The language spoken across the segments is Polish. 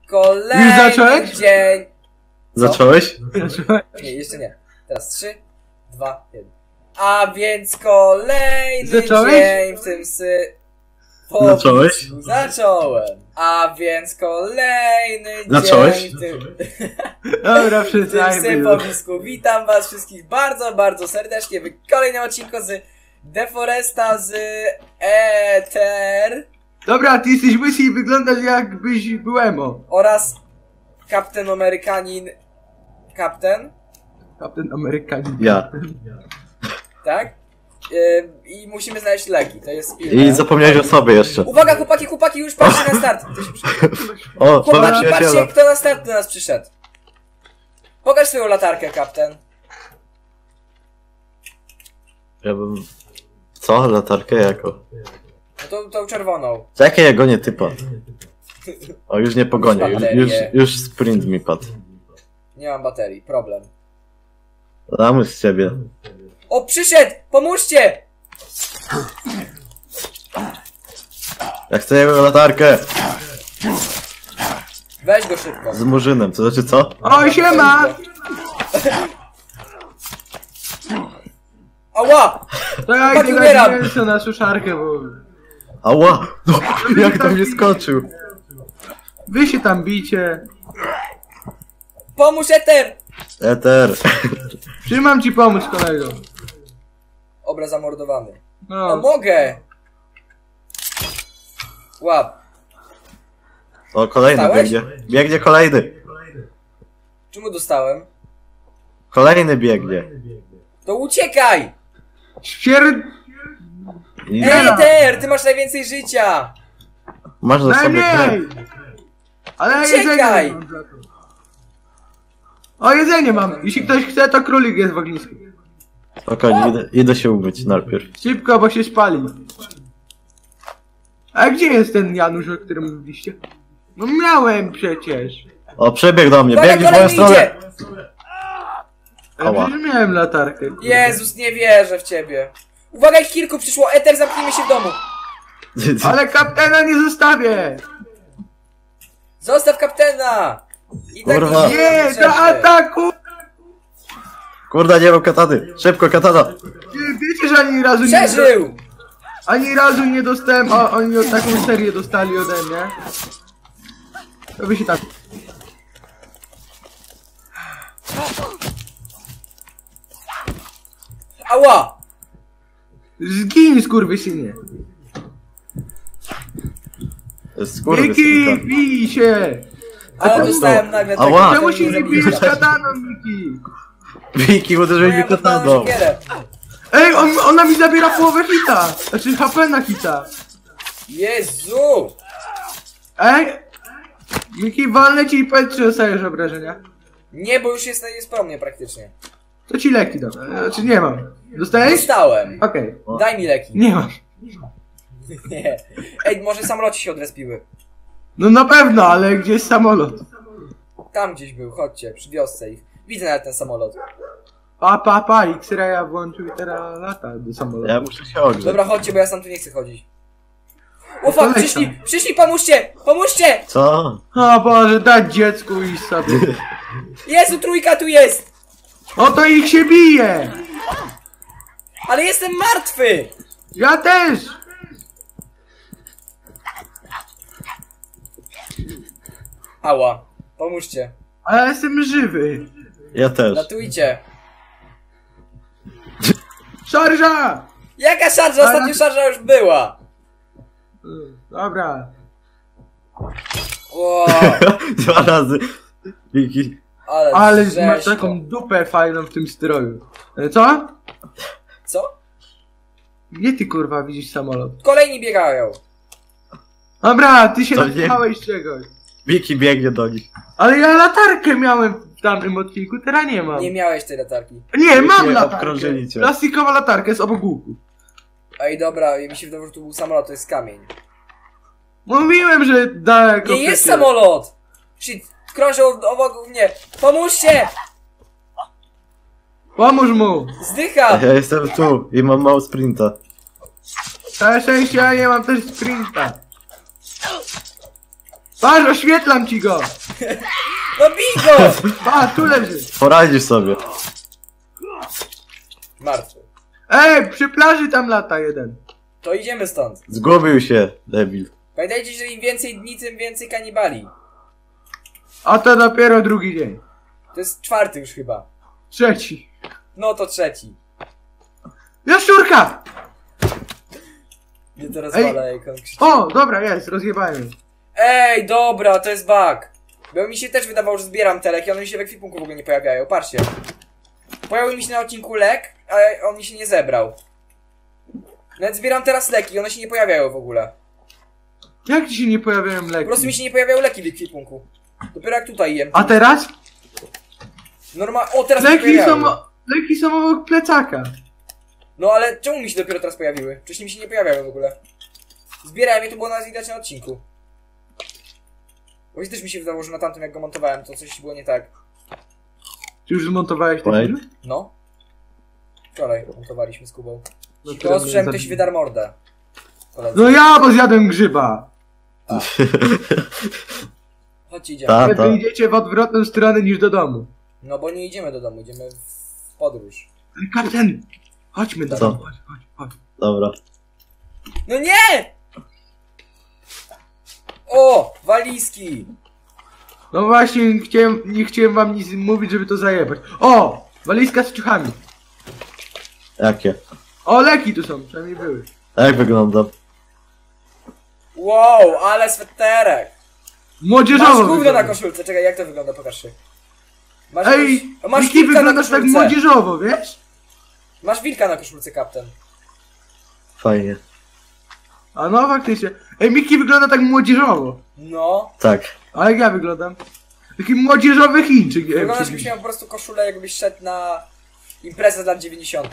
kolejny Już zacząłeś? dzień. Co? Zacząłeś? Nie, jeszcze nie. Teraz 3, 2, 1. A więc kolejny Zacząłeś? dzień w tym Zacząłeś? Zacząłem. A więc kolejny Zacząłeś? dzień w tym... Dobra, w tym przestańmy już. sypowisku. Witam was wszystkich bardzo, bardzo serdecznie w kolejnym odcinku z Deforesta z Ether Dobra, ty jesteś łysy i wyglądasz jakbyś był emo. oraz Kapitan Amerykanin. Kapitan? Kapitan Amerykanin. Ja. Tak? I musimy znaleźć leki, to jest pilne. I zapomniałeś o sobie jeszcze. Uwaga, chłopaki, już patrzcie na start. O, mamy Chłopaki, patrzcie, przyjaciela. kto na start do nas przyszedł. Pokaż swoją latarkę, kapitan. Ja bym... Co? Latarkę jako? No tą czerwoną. Czekaj, ja gonię typa. O, już nie pogonię, Baterie. już sprint mi padł. Nie mam baterii, problem. Damy z ciebie. O, przyszedł! Pomóżcie! Ja chcę jego latarkę! Weź go szybko. Z murzynem, to znaczy co? O, siema! Ała! To ja Chłopaki, idę umieram. dać mięso na suszarkę, bo... Ała! No, jak tam nie skoczył? Wy się tam bicie. Pomóż Ether! Eter. Czy mam ci pomóc, kolego? Obraz zamordowany. No No. mogę! Łap. O, kolejny Dostałeś? biegnie. Biegnie kolejny. Czemu dostałem? Kolejny biegnie. To uciekaj! I Ether! Ty masz najwięcej życia! masz za sobie krew. Najmniej! Ale Uciekaj! jedzenie mam za to. O, jedzenie mam. Jeśli ktoś chce, to królik jest w ognisku. Spokojnie, idę się umyć najpierw. Szybko, bo się spali. A gdzie jest ten Janusz, o którym mówiliście? No miałem przecież. O, przebiegł do mnie, Uwaga, biegnie w moją kolejny stronę. idzie! Ale Ała. przecież miałem latarkę. kurde. Jezus, nie wierzę w ciebie. Uwaga, ich kilku przyszło. Ether, zamknijmy się w domu. Ale kapitana nie zostawię! Zostaw kapitana! I tak Kurwa. nic Nie, potrzebny. do ataku! Kurde, nie mam katany. Szybko, katana. Wiecie, że Przeżył! ani razu nie dostałem, a oni taką serię dostali ode mnie. To by się tak... Ała! Zgin, skurwysynie! Skurwysynka. Miki, bij się! Ale dostałem nagle Ała. Czemu się nie zabiję bijesz kataną, Miki? Wiki, uderzył mi kataną. Ej, ona mi zabiera połowę hita! Znaczy HP na hita! Jezu! Ej! Miki, walnę ci i powiedz, czy dostajesz obrażenia. Nie, bo już jest po mnie praktycznie. To ci leki dam. Znaczy nie mam. Dostajesz? Dostałem. Okej. Daj mi leki. Nie masz. Nie. Ej, może samolocie się odrespiły. No na pewno, ale gdzie jest samolot? Tam gdzieś był, chodźcie, przy wiosce ich. Widzę nawet ten samolot. Pa, X-raya włączył i teraz lata do samolotu. Ja muszę się ogrzeć. Dobra, chodźcie, bo ja sam tu nie chcę chodzić. O to fuck, leć przyszli, pomóżcie! Pomóżcie! Co? O Boże, dać dziecku iść sobie. Jezu, trójka tu jest! Oto ich się bije! Ale jestem martwy! Ja też! Ała, pomóżcie. Ale ja jestem żywy. Ja też. Ratujcie. Szarża! Jaka szarża? Ostatnio szarża już była. Dobra. Wow, 2 razy. Wiki. Ale rzeźko. masz taką dupę fajną w tym stroju. Co? Co? Gdzie ty kurwa widzisz samolot? Kolejni biegają. Dobra, ty się To nie- napisałeś czegoś. Wiki biegnie do nich. Ale ja latarkę miałem w tamtym odcinku, teraz nie mam. Nie miałeś tej latarki. Nie, mam Nie, latarkę. obkrążyli cię. Plastikowa latarka jest obok łuku. Ej, dobra, mi się wydawało, że tu był samolot, to jest kamień. Mówiłem, że daleko. Nie jest przecież. samolot! Shit, krążą obok mnie. Pomóżcie! Pomóż mu. Zdycha! Ja jestem tu i mam mało sprinta. Całe szczęście, ja nie mam też sprinta. Patrz, oświetlam ci go! No bij go! Patrz, tu leży! Poradzisz sobie. Martwy. Ej, przy plaży tam lata jeden. To idziemy stąd. Zgubił się, debil. Pamiętajcie, że im więcej dni, tym więcej kanibali. A to dopiero drugi dzień. To jest 4 już chyba. Trzeci. No to 3. Jaszczurka! Nie to rozwala jak on krzyczy. O, dobra, jest, rozjebałem. Ej, dobra, to jest bug. Bo mi się też wydawało, że zbieram te leki, one mi się w ekwipunku w ogóle nie pojawiają. Patrzcie. Pojawił mi się na odcinku lek, ale on mi się nie zebrał. Nawet zbieram teraz leki, one się nie pojawiają w ogóle. Jak ci się nie pojawiają Po leki? prostu mi się nie pojawiają leki w ekwipunku. Dopiero jak tutaj jem. A teraz? O, teraz mi się pojawiają. Leki są obok plecaka. No ale czemu mi się dopiero teraz pojawiły? Wcześniej mi się nie pojawiały w ogóle. Zbierałem je, to było nas widać na odcinku. Bo też mi się wydawało, że na tamtym jak go montowałem, to coś było nie tak. Czy już zmontowałeś ten Wait. film? No. Wczoraj montowaliśmy z Kubą. No To teraz słyszałem, mnie ktoś zabi- wydarł mordę. Koledzy. No ja, bo zjadłem grzyba. Chodźcie, idziemy. Tak. Wy idziecie w odwrotną stronę niż do domu. No bo nie idziemy do domu, idziemy w podróż. Kapten! Chodźmy do Co? domu, chodź. Dobra. No nie! O! Walizki! No właśnie, nie chciałem wam nic mówić, żeby to zajebać. O! Walizka z ciuchami. Jakie? O, leki tu są, przynajmniej były. A jak wygląda? Wow, ale sweterek! Młodzieżowo Masz gówno na wygląda. koszulce, czekaj, jak to wygląda, pokaż się. Masz, Ej, masz Miki, wilka na wyglądasz tak koszulce. młodzieżowo, wiesz? Masz wilka na koszulce, kapten. Fajnie. A no faktycznie. Ej, Miki wygląda tak młodzieżowo. No. Tak. A jak ja wyglądam? Taki młodzieżowy Chińczyk. Wyglądasz, jakbyś miał po prostu koszulę, jakbyś szedł na imprezę z lat 90.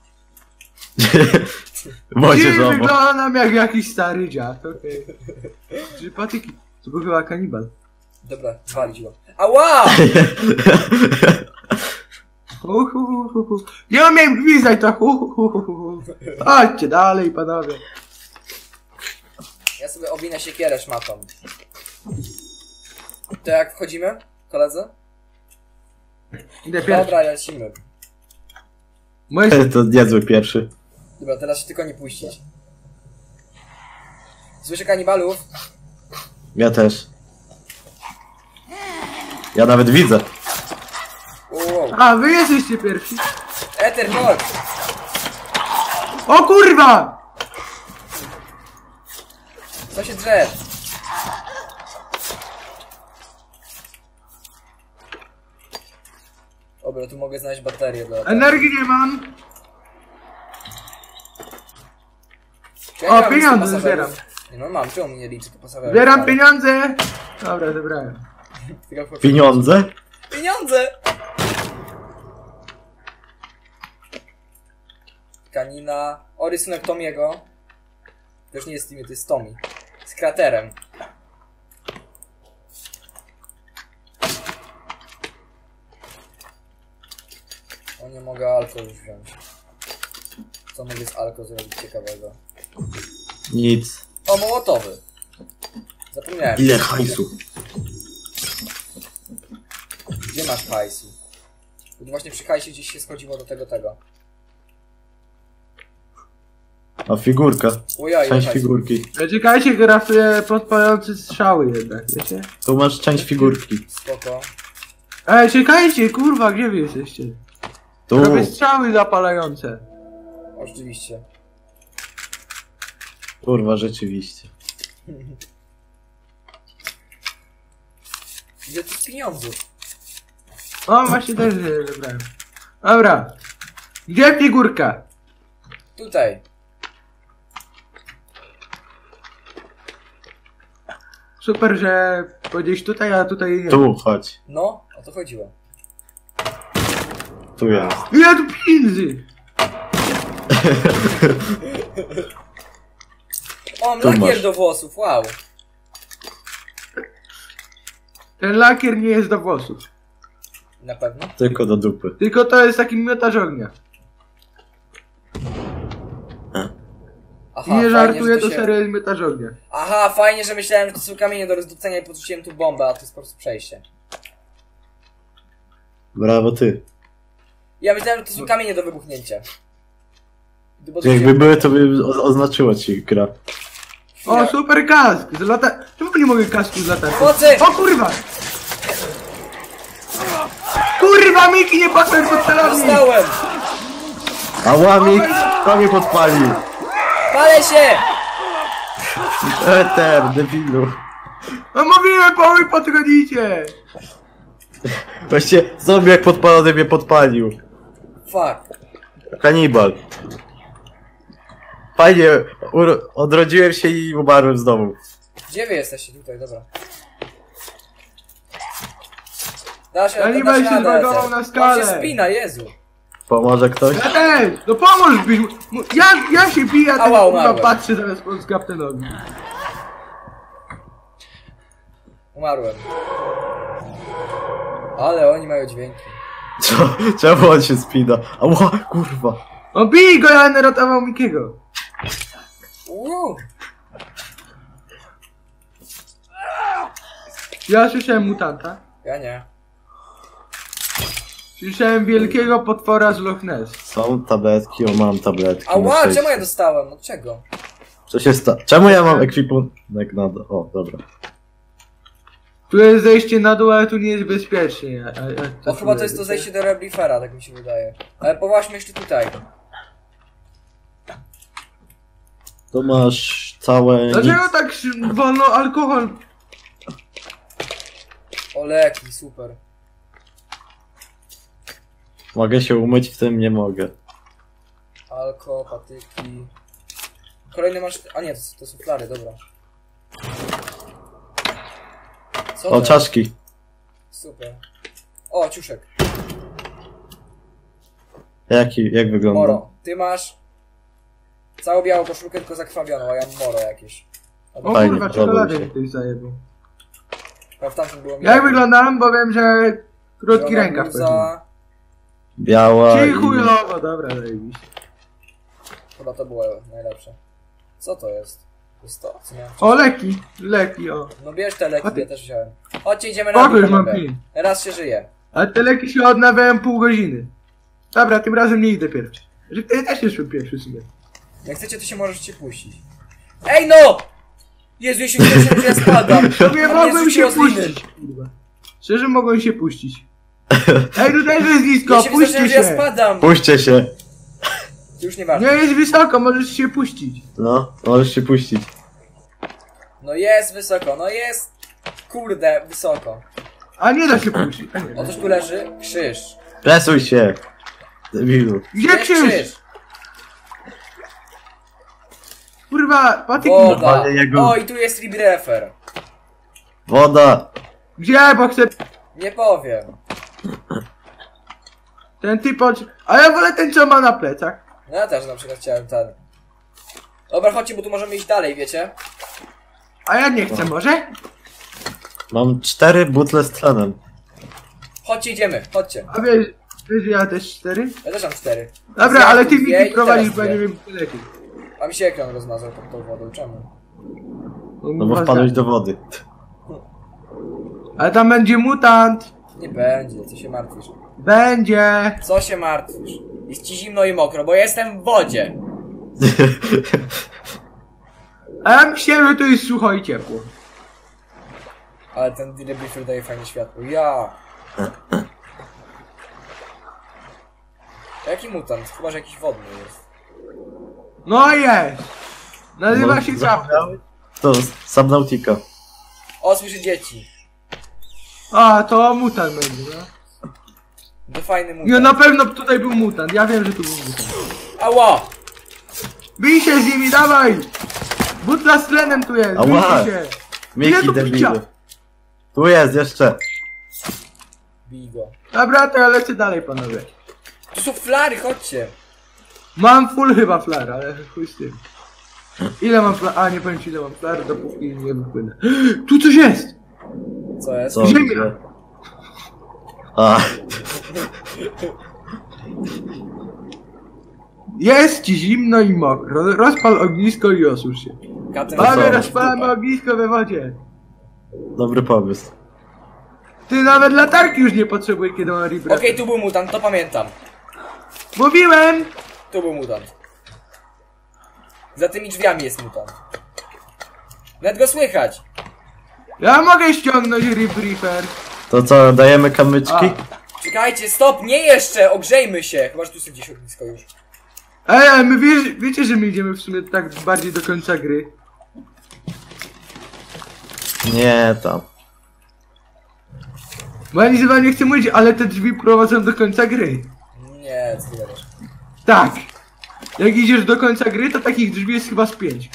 Dziś Młodzieżowo. wyglądam jak jakiś stary dziad, okej. Czy patyki? To był chyba kanibal. Dobra, zwalić go. Ała! Nie umiem gwizdać to. Chodźcie dalej, panowie. Ja sobie owinę siekierę szmatą. To jak wchodzimy, koledzy? Idę pierwszy. Dobra, lecimy. Moje... To niezły pierwszy. Dobra, teraz się tylko nie puścić. Słyszę kanibalów? Ja też. Ja nawet widzę. Wow. A, wy jesteście pierwsi. Eter, chodź! O kurwa! Co się drze? Dobra, tu mogę znaleźć baterię dla... Energii nie mam. Ja O, nie mam pieniądze listy zbieram. pasażerów. Nie no mam, czemu mi nie liczy to pasażerów? Zbieram Ale- pieniądze. Dobra, zebrałem. Tylko- Pieniądze? Pieniądze! Kanina. O, rysunek Tomiego. To już nie jest Timmy, to jest Tommy. Z kraterem. O, nie mogę alko już wziąć. Co mogę z alko zrobić ciekawego? Nic. O, mołotowy. Zapomniałem. Ile hajsu? Gdzie masz hajsu? Tu właśnie przy hajsie gdzieś się schodziło do tego. A figurka. Ojej, Część hajsu. figurki. Czekajcie, grafuje podpalający strzały jednak, wiecie? Tu masz część figurki. Spoko. Ej, czekajcie, kurwa, gdzie wy jesteście? Tu. Robię strzały zapalające. Oczywiście. Kurwa, rzeczywiście. Gdzie tu pieniądzów? O, właśnie też je zebrałem. Dobra. Gdzie figurka? Tutaj. Super, że powiedziałeś tutaj, a tutaj nie. Tu, chodź. No, o to chodziło. Tu jest. Ile tu pieniędzy? O, Tu lakier masz. do włosów, wow. Ten lakier nie jest do włosów. Na pewno. Tylko do dupy. Tylko to jest taki miotacz ognia. Aha, Aha, I nie fajnie, żartuję, że to się... serio jest metaż ognia. Aha, fajnie, że myślałem, że to są kamienie do rozdupcenia i podrzuciłem tu bombę, a to jest po prostu przejście. Brawo ty. Ja myślałem, że to są kamienie do wybuchnięcia. Jakby były, to by oznaczyło ci gra. O, super kask! Z lata... Czemu nie mogę kasku z latarką? Mocy! O kurwa! Kurwa, Miki, nie patrzę pod celownik! Dostałem! A łamik, to mnie podpalił. Palę się! Eter, debilu. No mówiłem, po wy podchodzicie! Właściwie zombie jak podpalony mnie podpalił. Fuck. Kanibal. Fajnie, odrodziłem się i umarłem znowu. Gdzie wy jesteście? Tutaj, dobra. Da się, Kanibal da się radę, zbagował na On skalę. się spina, Jezu. Pomoże ktoś? Ja też! No pomóż byś... Ja się biję, a ten Ała, kurwa umarłem. patrzy zamiast pomóc kaptenowi. Umarłem. Ale oni mają dźwięki. Co? Czemu on się spina? Ała, kurwa. O, bij go, ja ratował Mikiego. Ja słyszałem mutanta. Ja nie. Słyszałem wielkiego potwora z Loch Ness. Są tabletki, o mam tabletki. na Ała, szczęście. czemu ja dostałem? Od czego? Co się stało? Czemu ja mam ekwipunek na... O, dobra. Tu jest zejście na dół, ale tu nie jest bezpiecznie. O, chyba to jest to zejście do Reblifera, tak mi się wydaje. Ale poważmy jeszcze tutaj. Tu masz całe... Dlaczego tak wolno alkohol? O, leki, super. Mogę się umyć, w tym nie mogę. Alko, patyki. Kolejny masz... A nie, to są flary, dobra. Co O, to jest? czaszki. Super. O, ciuszek. Jak wygląda? Moro. Ty masz... Całą białą koszulkę, tylko zakrwawioną, a ja mam moro jakieś. O Fajnie, kurwa, podoba czekoladę mi się. mi ktoś zajebał. A w tamtym było mi... Jak wyglądam? Bo wiem, że krótki Zielona rękaw pewnie. bluza. Biała Czyli i... chujowo, dobra, zajebiście. Chyba to było najlepsze. Co to jest? To jest to, co miałem O, leki, o. No bierz te leki, A ty- ja też wziąłem. Chodźcie, idziemy na Spoko, już drugą mam mapę. film. Raz się żyje. A te leki się odnawiają pół godziny. Dobra, tym razem nie idę pierwszy. Że ty też nie szły pierwszy sobie. Jak chcecie, to się możecie puścić. Ej no! Jezu, ja się cieszę, że ja spadam. Sobie A mnie mogłem zrzuciło się z liny. puścić, kurwa. Szczerze mogłem się puścić. Ej, tutaj jest nisko, Ja się puśćcie wystraszyłem, że ja się. spadam. Puśćcie się. Już nieważne. Nie jest wysoko, możesz się puścić. No, możesz się puścić. No jest wysoko, no jest... Kurde, wysoko. A nie da się puścić. A nie. Otóż tu leży krzyż. Presuj się. Debilu. Gdzie Jest krzyż? Kurwa, patyk. Woda. Normalnie jego- O, i tu jest Rebrefer. Woda. Gdzie, bo chcę... Nie powiem. Ten typ od... A ja wolę ten, co ma na plecach. No ja też na przykład chciałem ten. Dobra, chodźcie, bo tu możemy iść dalej, wiecie? A ja nie chcę, może? Mam 4 butle z tlenem. Chodźcie, idziemy, chodźcie. A wiesz, że ja też 4? Ja też mam 4. Dobra, ale ty dwie mi i prowadzisz, teraz bo ja nie dwie. wiem, co lepiej. A mi się ekran rozmazał pod tą wodą, czemu? No bo wpadłeś do wody. Ale tam będzie mutant. Nie będzie, co się martwisz? Będzie. Co się martwisz? Jest ci zimno i mokro, bo jestem w wodzie. A ja myślałem, że to jest sucho i ciepło. Ale ten Rebrefer daje fajne światło. Ja. Jaki mutant? Chyba, że jakiś wodny jest. No jest. Nazywa No, się Kapten. zapomniałeś? To Subnautica. O, słyszę dzieci. A, to mutant będzie, no. To fajny Nie, mutant. na pewno tutaj był mutant. Ja wiem, że tu był mutant. Ała! Bij się z nimi, dawaj! Butla z tlenem tu jest, Ała. bijcie się! Ile Miki tu debilu. picia? Tu jest jeszcze. Bij go. Dobra, to ja lecę dalej, panowie. Tu są flary, chodźcie. Mam full chyba flar, ale chuj z tym. Ile mam flar? A, nie powiem ci ile mam flar, dopóki nie wypłynę. Tu coś jest! Co jest? Co? Ziemia. Gdzie? A, Jest ci zimno i mokro. Rozpal ognisko i osusz się. Kapten Panowie, co? rozpalamy ognisko we wodzie. Dobry pomysł. Ty nawet latarki już nie potrzebuję, kiedy mam Okej, rebrand. tu był mutant, to pamiętam. Mówiłem! Tu był mutant. Za tymi drzwiami jest mutant. Nawet go słychać. Ja mogę ściągnąć rebriefer. To co, dajemy kamyczki? Czekajcie, stop, nie jeszcze, ogrzejmy się. Chyba, że tu jest gdzieś ognisko już. Ej, ale my wiecie, że my idziemy w sumie tak bardziej do końca gry. Nie, tam. Bo ja nic wam nie chcę mówić, ale te drzwi prowadzą do końca gry. Nie, co ty gadasz? Tak. Jak idziesz do końca gry, to takich drzwi jest chyba z 5.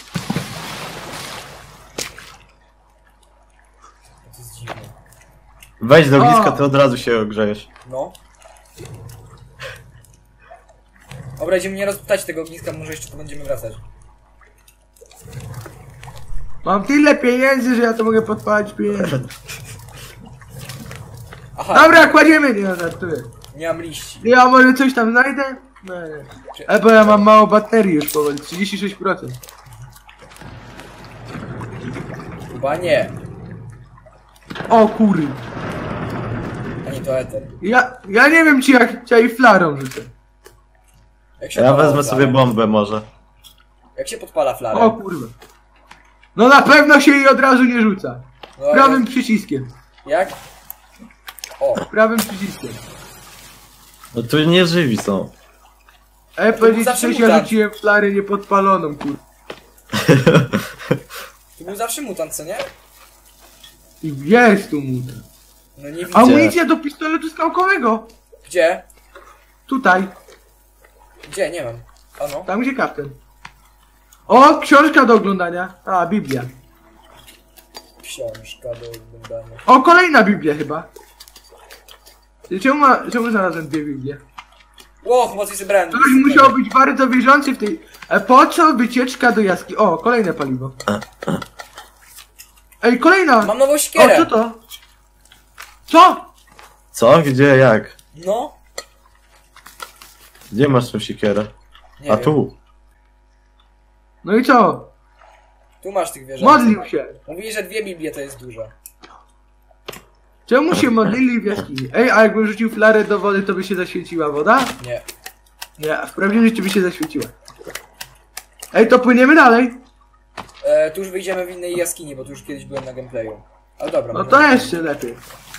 To jest dziwne. Wejdź do ogniska, O! to od razu się ogrzejesz. No. Dobra, idziemy nie rozpytać tego ogniska, może jeszcze tu będziemy wracać. Mam tyle pieniędzy, że ja to mogę podpalać pieniędzy. Aha, Dobra, kładziemy, nie no, żartuję. nie mam liści. Ja może coś tam znajdę? No nie. Bo ja mam mało baterii już powoli, 36%. Chyba nie. O kury. A nie to eter. Ja nie wiem, czy ja chciałem flarą rzucę. Jak się Ja odpala wezmę flarę? sobie bombę może. Jak się podpala flarę? O kurwa. No na pewno się jej od razu nie rzuca. No, ale- Prawym przyciskiem. Jak? O, Prawym przyciskiem. No tu nie żywi są. Powiedzieć, zawsze że ja mutant. rzuciłem flarę niepodpaloną, kurwa. to był zawsze mutant, co nie? I jest tu mutant. No nie widzę. Amunicja do pistoletu skałkowego. Gdzie? Tutaj. Gdzie? Nie mam. A no. Tam gdzie kapten. O, książka do oglądania. A, Biblia. Książka do oglądania. O, kolejna Biblia chyba. Czemu znalazłem 2 Biblie? Ło, chyba coś zebrałem. Ktoś musiał być bardzo wierzący w tej... Po co wycieczka do jaskini? O, kolejne paliwo. Ej, kolejna! Mam nową O, siekierę. co to? Co? Co? Gdzie? Jak? No. Gdzie masz tą siekierę? Nie A wiem. tu. No i co? Tu masz tych wieżących. Modlił się. Mówili, że 2 Biblie to jest dużo. Czemu się modlili w jaskini? Ej, a jakbym rzucił flarę do wody, to by się zaświeciła woda? Nie. Nie, w prawdziwym życiu by się zaświeciła. Ej, to płyniemy dalej. Tu już wyjdziemy w innej jaskini, bo tu już kiedyś byłem na gameplayu. Ale dobra, No możemy- to jeszcze lepiej.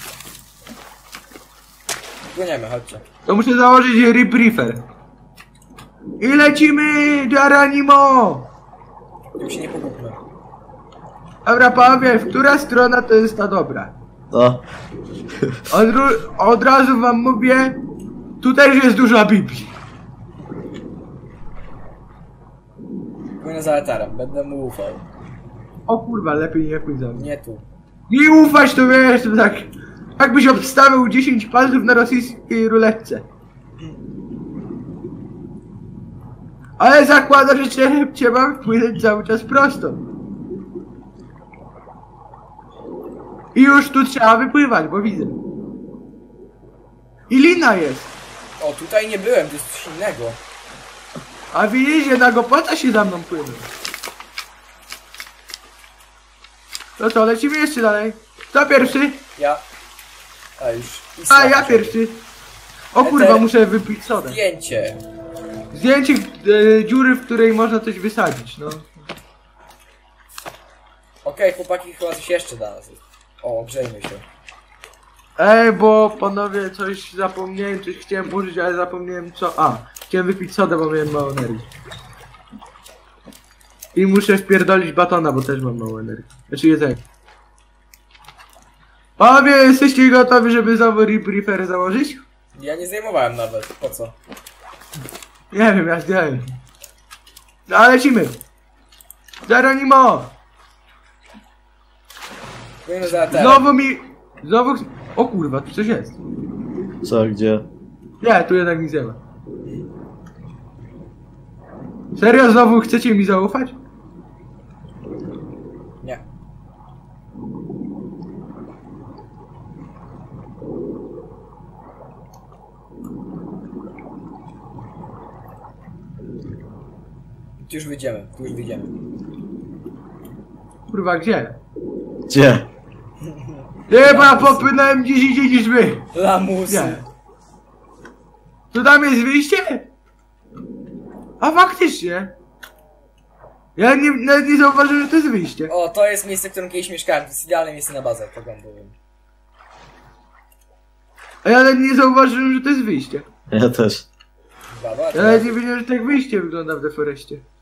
Płyniemy, chodźcie. To muszę założyć rebriefer. I lecimy, Geronimo! Tu się nie pogubmy. Dobra, panowie, która strona to jest ta dobra? No. Od razu wam mówię, tu też jest dużo Biblii. Płynę za etarem, będę mu ufał. O kurwa, lepiej nie pójść za mnie. Nie tu. Nie ufać to wiesz, to tak... Jakbyś obstawiał 10 palców na rosyjskiej ruletce. Ale zakłada, że trzeba płynąć cały czas prosto. I już tu trzeba wypływać, bo widzę. I lina jest. O, tutaj nie byłem, to jest coś innego. A widzisz, jednak opłaca się za mną płynąć. No to lecimy jeszcze dalej. Kto pierwszy? Ja. A już. A, ja pierwszy. O kurwa, Eter. muszę wypić sodę. Zdjęcie. Zdjęcie dziury, w której można coś wysadzić, no. Okej, chłopaki, chyba coś jeszcze da nas. O, ogrzejmy się. Bo panowie coś zapomniałem, coś chciałem użyć, ale zapomniałem co. A, chciałem wypić sodę, bo miałem mało energii. I muszę wpierdolić batona, bo też mam mało energii. Znaczy jedzenie. Panowie, jesteście gotowi, żeby znowu rebriefer założyć? Ja nie zdejmowałem nawet. Po co? Nie wiem, ja zdjąłem. No ale lecimy. Geronimo! Płynę za etarem. Znowu... O kurwa, tu coś jest. Co, gdzie? Nie, tu jednak nic nie ma. Serio, znowu chcecie mi zaufać? Nie. Tu już wyjdziemy, tu już wyjdziemy. Kurwa, gdzie? Gdzie? Chyba popłynąłem gdzieś indziej niż wy. Lamusy. Nie. To tam jest wyjście? A faktycznie. Ja nawet nie zauważyłem, że to jest wyjście. O, to jest miejsce, w którym kiedyś mieszkałem. To jest idealne miejsce na bazę, tak wam powiem. A ja nawet nie zauważyłem, że to jest wyjście. Ja też. Baba, Ja nawet nie wiedziałem, że tak wyjście wygląda w Deforeście.